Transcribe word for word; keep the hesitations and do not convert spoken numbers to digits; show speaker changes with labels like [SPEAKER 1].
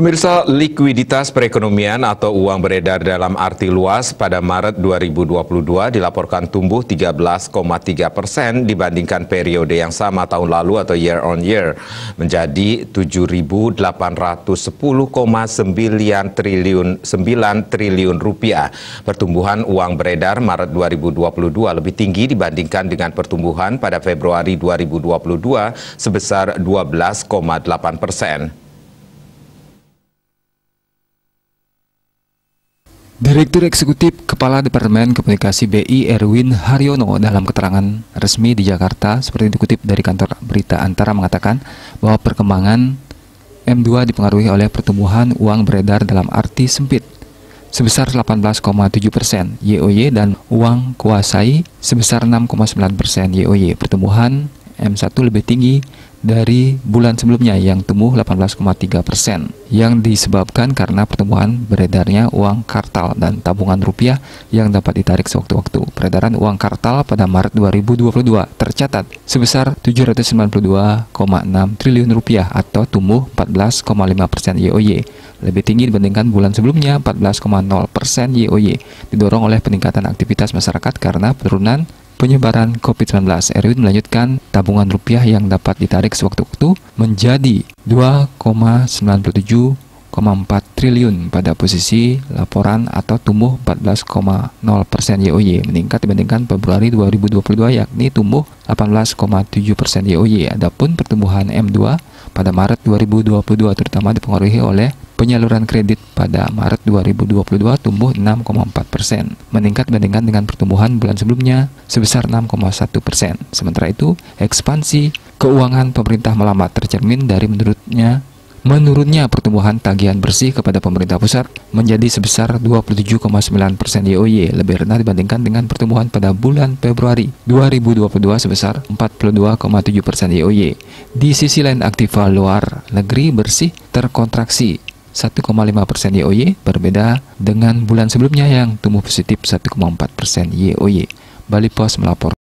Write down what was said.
[SPEAKER 1] Pemirsa, likuiditas perekonomian atau uang beredar dalam arti luas pada Maret dua ribu dua puluh dua dilaporkan tumbuh tiga belas koma tiga persen dibandingkan periode yang sama tahun lalu atau year on year menjadi tujuh ribu delapan ratus sepuluh koma sembilan triliun rupiah. Pertumbuhan uang beredar Maret dua ribu dua puluh dua lebih tinggi dibandingkan dengan pertumbuhan pada Februari dua ribu dua puluh dua sebesar dua belas koma delapan persen.
[SPEAKER 2] Direktur Eksekutif Kepala Departemen Komunikasi B I Erwin Haryono dalam keterangan resmi di Jakarta seperti dikutip dari kantor berita Antara mengatakan bahwa perkembangan M dua dipengaruhi oleh pertumbuhan uang beredar dalam arti sempit sebesar delapan belas koma tujuh persen Y O Y dan uang kuasai sebesar enam koma sembilan persen Y O Y. Pertumbuhan M satu lebih tinggi dari bulan sebelumnya yang tumbuh delapan belas koma tiga persen yang disebabkan karena pertumbuhan beredarnya uang kartal dan tabungan rupiah yang dapat ditarik sewaktu-waktu. Peredaran uang kartal pada Maret dua ribu dua puluh dua tercatat sebesar tujuh ratus sembilan puluh dua koma enam triliun rupiah atau tumbuh empat belas koma lima persen Y O Y. Lebih tinggi dibandingkan bulan sebelumnya empat belas koma nol persen Y O Y, didorong oleh peningkatan aktivitas masyarakat karena penurunan penyebaran COVID sembilan belas. Erwin melanjutkan tabungan rupiah yang dapat ditarik sewaktu-waktu menjadi dua koma sembilan tujuh empat triliun pada posisi laporan atau tumbuh empat belas koma nol persen Y O Y, meningkat dibandingkan Februari dua ribu dua puluh dua yakni tumbuh delapan belas koma tujuh persen Y O Y. Adapun pertumbuhan M dua pada Maret dua ribu dua puluh dua terutama dipengaruhi oleh penyaluran kredit pada Maret dua ribu dua puluh dua tumbuh enam koma empat persen, meningkat dibandingkan dengan pertumbuhan bulan sebelumnya sebesar enam koma satu persen. Sementara itu, ekspansi keuangan pemerintah melambat tercermin dari menurutnya menurunnya pertumbuhan tagihan bersih kepada pemerintah pusat menjadi sebesar dua puluh tujuh koma sembilan persen Y O Y, lebih rendah dibandingkan dengan pertumbuhan pada bulan Februari dua ribu dua puluh dua sebesar empat puluh dua koma tujuh persen Y O Y. Di sisi lain, aktiva luar negeri bersih terkontraksi satu koma lima persen Y O Y, berbeda dengan bulan sebelumnya yang tumbuh positif satu koma empat persen Y O Y. Bali Pos melapor.